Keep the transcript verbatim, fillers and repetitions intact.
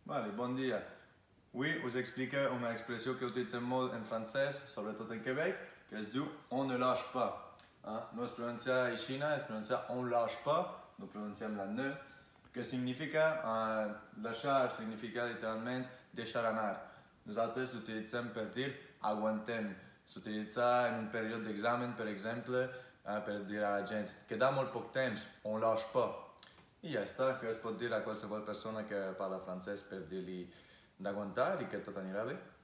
Vale, bon dia. Avui us explico una expressió que utilitzem molt en francès, sobretot en Quebec, que es diu on ne lâche pas. Eh? No es pronuncia així, es pronuncia on lâche pas, no pronunciem la ne, que significa, eh, lâchar significa literalment deixar anar. Nosaltres l'utilitzem per dir aguantem. S'utilitza en un període d'examen, per exemple, eh, per dir a la gent queda molt poc temps, on lâche pas. I ja està, que es pot dir a qualsevol persona que parla francès per dir-li d'aguantar i que tot anirà bé.